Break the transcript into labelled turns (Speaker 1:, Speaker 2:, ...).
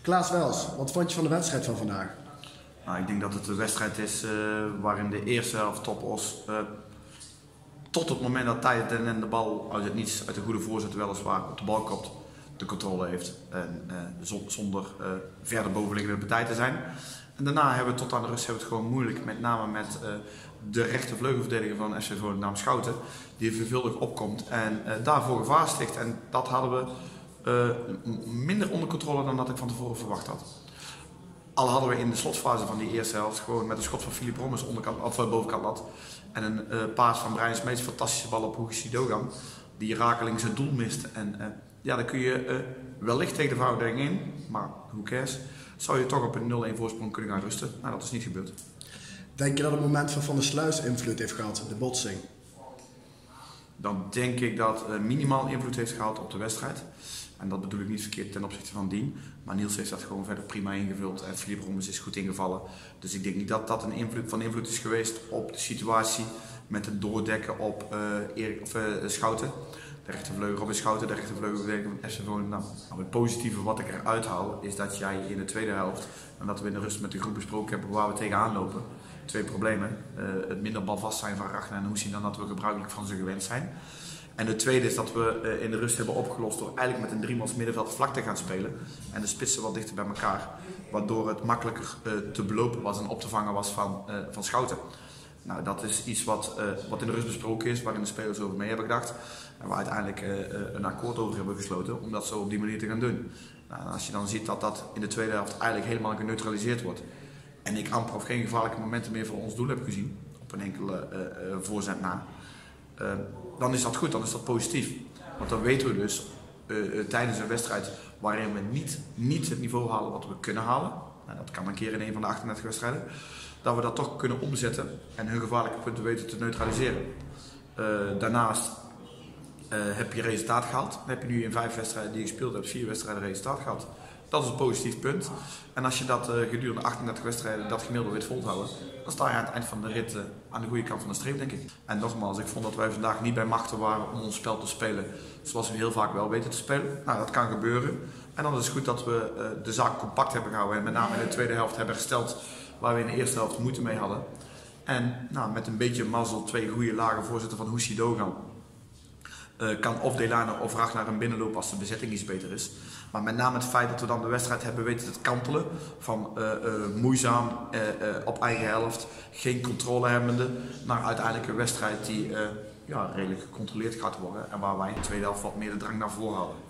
Speaker 1: Klaas Wels, wat vond je van de wedstrijd van vandaag?
Speaker 2: Nou, ik denk dat het een wedstrijd is waarin de eerste helft Topos tot het moment dat Thijs en de bal uit het niets, uit de goede voorzet weliswaar, op de bal kopt, de controle heeft. En zonder verder bovenliggende partij te zijn. En daarna hebben we tot aan de rust het gewoon moeilijk, met name met de rechtervleugelverdediger van FC Volendam Schouten, die veelvuldig opkomt en daarvoor gevaar sticht. En dat hadden we minder onder controle dan dat ik van tevoren verwacht had. Al hadden we in de slotfase van die eerste helft gewoon met een schot van Philip Rommers bovenkant lat en een paas van Brian Smeets, fantastische bal op Hugo Dogan, die rakelings het doel mist. En ja, dan kun je wellicht tegen de verhouding in, maar who cares, zou je toch op een 0-1 voorsprong kunnen gaan rusten. Nou, dat is niet gebeurd.
Speaker 1: Denk je dat het moment van Van der Sluis invloed heeft gehad, de botsing?
Speaker 2: Dan denk ik dat minimaal invloed heeft gehad op de wedstrijd. En dat bedoel ik niet verkeerd ten opzichte van Dien. Maar Niels heeft dat gewoon verder prima ingevuld en Philip Rommers is goed ingevallen. Dus ik denk niet dat dat een invloed is geweest op de situatie met het doordekken op Schouten. De rechtervleugel Robin Schouten, de rechtervleugelverdediger van FC Volendam. Nou, het positieve wat ik eruit haal is dat jij in de tweede helft, en dat we in de rust met de groep besproken hebben waar we tegenaan lopen, twee problemen. Het minder balvast zijn van Ragnar en Hoesie dan dat we gebruikelijk van ze gewend zijn. En het tweede is dat we in de rust hebben opgelost door eigenlijk met een driemans middenveld vlak te gaan spelen. En de spitsen wat dichter bij elkaar. Waardoor het makkelijker te belopen was en op te vangen was van Schouten. Nou, dat is iets wat in de rust besproken is, waarin de spelers over mee hebben gedacht. En waar uiteindelijk een akkoord over hebben gesloten om dat zo op die manier te gaan doen. Nou, als je dan ziet dat dat in de tweede helft eigenlijk helemaal geneutraliseerd wordt. En ik amper of geen gevaarlijke momenten meer voor ons doel heb gezien. Op een enkele voorzet na. Dan is dat goed, dan is dat positief. Want dan weten we dus tijdens een wedstrijd waarin we niet het niveau halen wat we kunnen halen. Nou, dat kan een keer in een van de 38 wedstrijden. Dat we dat toch kunnen omzetten en hun gevaarlijke punten weten te neutraliseren. Daarnaast heb je resultaat gehaald. Dan heb je nu in 5 wedstrijden die je gespeeld hebt, 4 wedstrijden resultaat gehad. Dat is een positief punt. En als je dat gedurende 38 wedstrijden dat gemiddelde weet volhouden, dan sta je aan het eind van de rit aan de goede kant van de streep, denk ik. En nogmaals, ik vond dat wij vandaag niet bij machten waren om ons spel te spelen zoals we heel vaak wel weten te spelen. Nou, dat kan gebeuren. En dan is het goed dat we de zaak compact hebben gehouden en met name in de tweede helft hebben hersteld waar we in de eerste helft moeite mee hadden. En nou, met een beetje mazzel 2 goede lage voorzetten van Hugo Dogan. Kan of Delano of Ragnar een binnenlopen als de bezetting iets beter is. Maar met name het feit dat we dan de wedstrijd hebben weten te kantelen van moeizaam op eigen helft, geen controle hebbende, naar uiteindelijk een wedstrijd die redelijk gecontroleerd gaat worden en waar wij in de tweede helft wat meer de drang naar voren hadden.